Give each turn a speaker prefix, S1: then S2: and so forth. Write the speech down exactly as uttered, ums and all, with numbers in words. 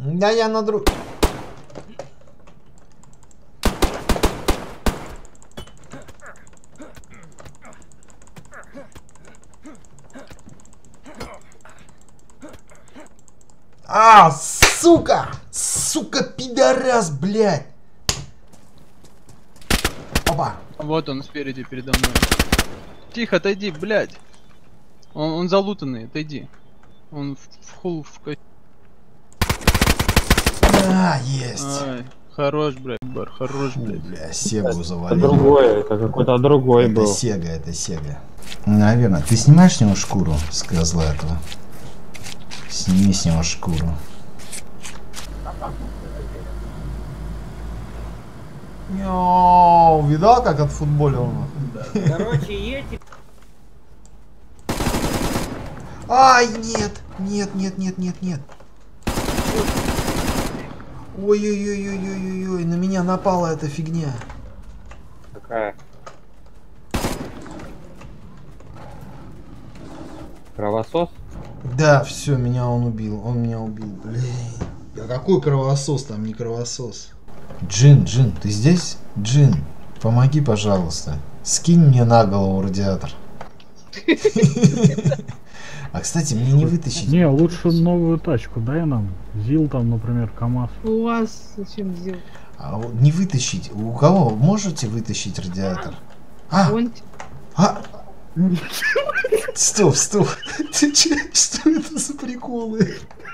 S1: Да я на друг... А, сука! Сука, пидорас, блядь! Опа!
S2: Вот он спереди передо мной. Тихо, отойди, блядь. Он, он залутанный, отойди. Он в, в хул в ко...
S1: А, есть.
S2: Ай, хорош, блядь, бар, хорош,
S1: Фу,
S2: блядь.
S1: бля, Сегу
S3: Это
S1: завалил.
S3: другое, это какой-то другой
S1: Это
S3: был.
S1: Сега, это Сега. Наверное. Ты снимаешь с него шкуру с козла этого? Сними с него шкуру. Йоу, видал, как отфутболил он?
S4: Короче, эти...
S1: Ай, нет, нет, нет, нет, нет, нет. Ой-ой-ой-ой-ой-ой, на меня напала эта фигня.
S3: Какая? Кровосос?
S1: Да, все, меня он убил, он меня убил, блин. Да какой кровосос, там не кровосос. Джин, Джин, ты здесь? Джин, помоги, пожалуйста. Скинь мне на голову радиатор. А, кстати, мне не вытащить.
S5: Не, лучше новую тачку дай нам. ЗИЛ там, например, КамАЗ.
S4: У вас зачем ЗИЛ?
S1: А вот не вытащить. У кого можете вытащить радиатор? А!
S4: Вон...
S1: А! Стоп, стоп. Ты че? Что это за приколы?